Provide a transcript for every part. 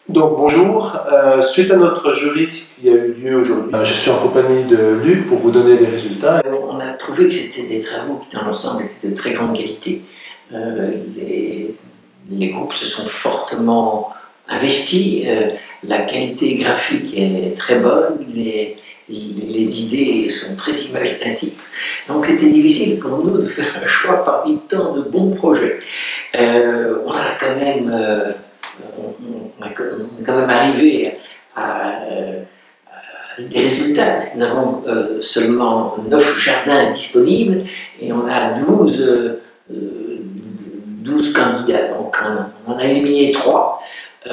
Donc bonjour, suite à notre jury qui a eu lieu aujourd'hui, je suis en compagnie de Luc pour vous donner des résultats. On a trouvé que c'était des travaux qui dans l'ensemble étaient de très grande qualité. Les groupes se sont fortement investis, la qualité graphique est très bonne, les idées sont très imaginatives. Donc c'était difficile pour nous de faire un choix parmi tant de bons projets. On a quand même, on est quand même arrivé à des résultats, parce que nous avons seulement 9 jardins disponibles et on a 12 candidats. Donc on en a éliminé 3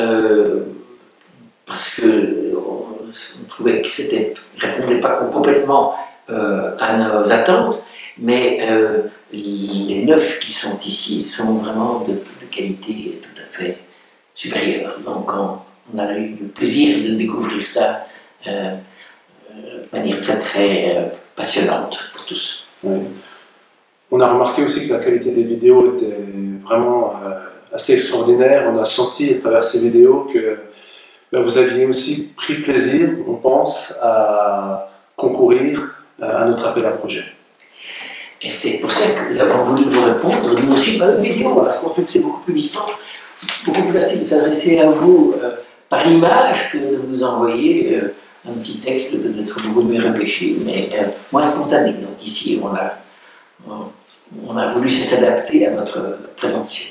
parce qu'on trouvait que ça ne répondait pas complètement à nos attentes, mais les 9 qui sont ici sont vraiment de qualité tout à fait supérieure. Donc on a eu le plaisir de découvrir ça de manière très très passionnante pour tous. Oui. On a remarqué aussi que la qualité des vidéos était vraiment assez extraordinaire. On a senti à travers ces vidéos que vous aviez aussi pris plaisir, on pense, à concourir à notre appel à projet. Et c'est pour ça que nous avons voulu vous répondre, nous aussi par une vidéo, parce qu'on trouve que c'est beaucoup plus vivant. C'est beaucoup plus facile de s'adresser à vous par l'image que de vous envoyer un petit texte peut-être beaucoup mieux réfléchi, mais moins spontané. Donc ici, on a voulu s'adapter à votre présentation.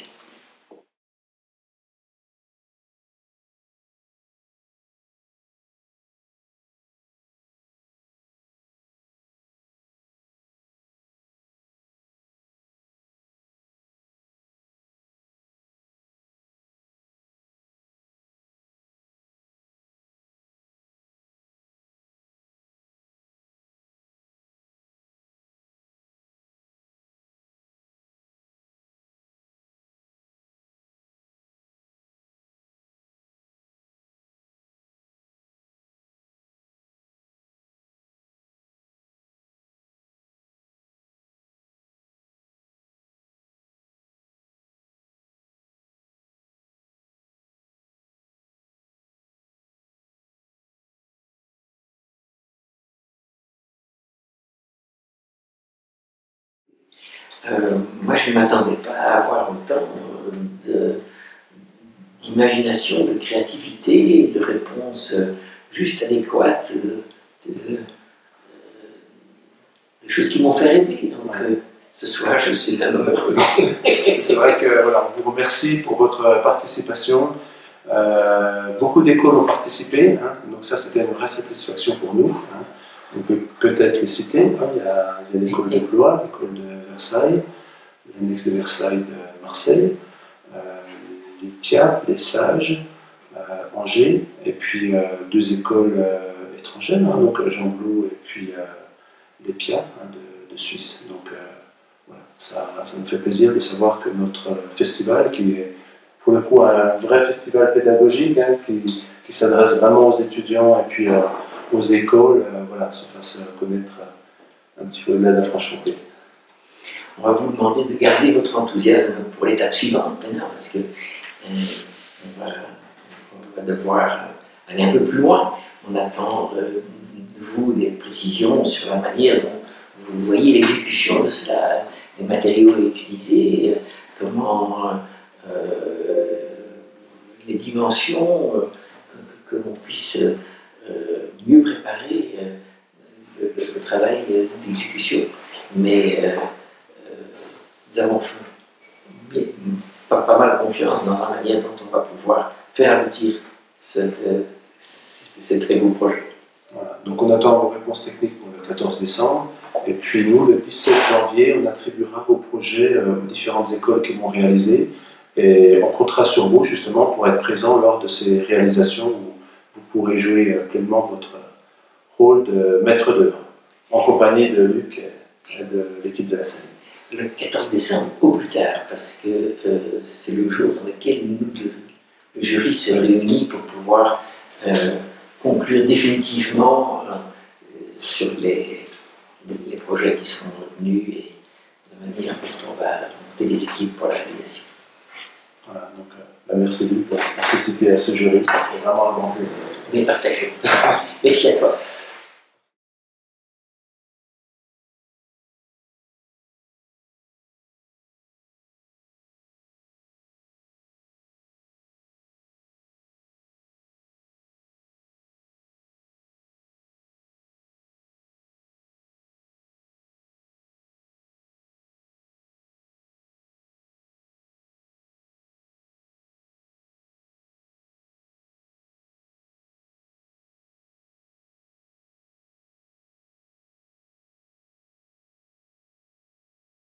Moi, je ne m'attendais pas à avoir autant d'imagination, de créativité, de réponses juste adéquates, de choses qui m'ont fait rêver. Donc, ce soir, je suis un homme heureux. C'est vrai que voilà, on vous remercie pour votre participation. Beaucoup d'écoles ont participé, hein, donc ça c'était une vraie satisfaction pour nous. Hein. On peut peut-être les citer. Hein. Il y a l'école de Blois, l'école de Versailles, l'annexe de Versailles de Marseille, les TIAP, les Sages, Angers, et puis 2 écoles étrangères, hein, donc Jean Blou et puis les PIA hein, de Suisse. Donc voilà, ça nous fait plaisir de savoir que notre festival, qui est pour le coup un vrai festival pédagogique, hein, qui s'adresse vraiment aux étudiants et puis aux écoles, voilà, se fasse connaître un petit peu au-delà de la Franche-Comté. On va vous demander de garder votre enthousiasme pour l'étape suivante maintenant, parce que on va devoir aller un peu plus loin. On attend de vous des précisions sur la manière dont vous voyez l'exécution de cela, les matériaux utilisés, comment les dimensions, que l'on puisse mieux préparer le travail d'exécution. Mais nous avons pas mal confiance dans la manière dont on va pouvoir faire aboutir ces très beaux projets. Voilà. Donc on attend vos réponses techniques pour le 14 décembre. Et puis nous, le 17 janvier, on attribuera vos projets aux différentes écoles qui vont réaliser. Et on comptera sur vous justement pour être présent lors de ces réalisations où vous pourrez jouer pleinement votre rôle de maître d'œuvre, en compagnie de Luc et de l'équipe de la scène. Le 14 décembre au plus tard, parce que c'est le jour dans lequel nous, le jury, se réunit pour pouvoir conclure définitivement sur les projets qui seront retenus et la manière dont on va monter les équipes pour la réalisation. Voilà, donc Merci Luc pour participer à ce jury. C'est vraiment un grand plaisir. Bien partagé. Merci à toi.